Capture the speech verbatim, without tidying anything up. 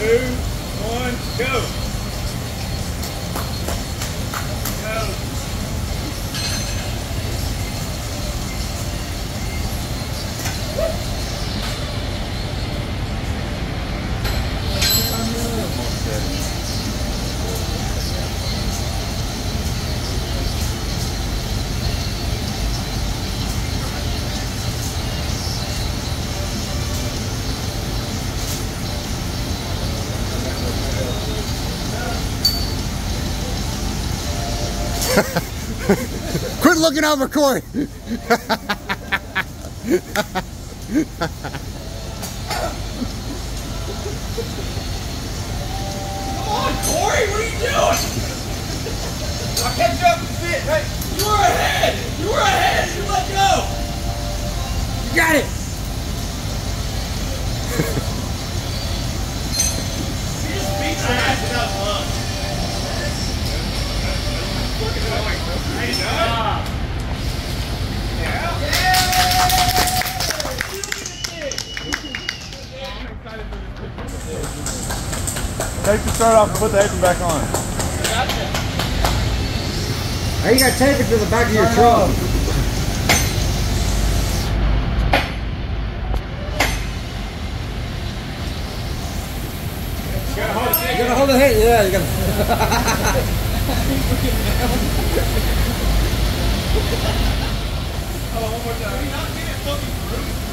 two, one, go. Quit looking over Corey. Come on, Corey, what are you doing? I'll catch up and fit. Hey, you were ahead. You were ahead. You let go. You got it. You just beat your ass without gloves. Nice job. Yeah. Take the shirt off and put the apron back on. Now you gotta tape it to the back of your truck. You gotta hold the head. Yeah, you gotta. Oh, one more time. You're not getting fucking through.